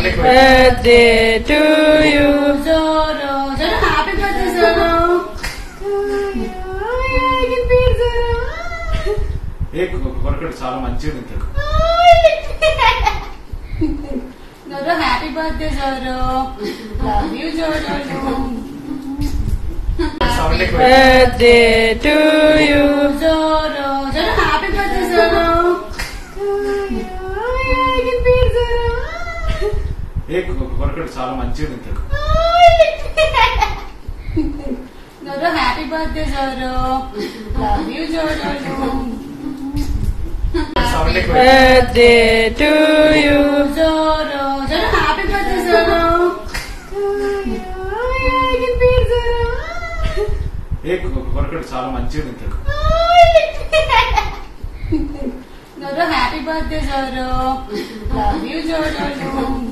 birthday to you. Zorro. Zorro, happy birthday, Zorro. కొరకడు చాలా మంచిగా తింటాడు. Zorro, happy birthday, Zorro. Love you, Zorro. Birthday to you. Zorro. Zorro, happy birthday, Zorro. కొరకడు చాలా మంచిగా తింటాడు. Zorro, happy birthday, Zorro. Love you, Zorro. Birthday to you. Zorro. Zorro, happy birthday, Zorro. కొరకడు చాలా మంచిగా తింటాడు. Zorro, happy birthday, Zorro. Love you, Zorro.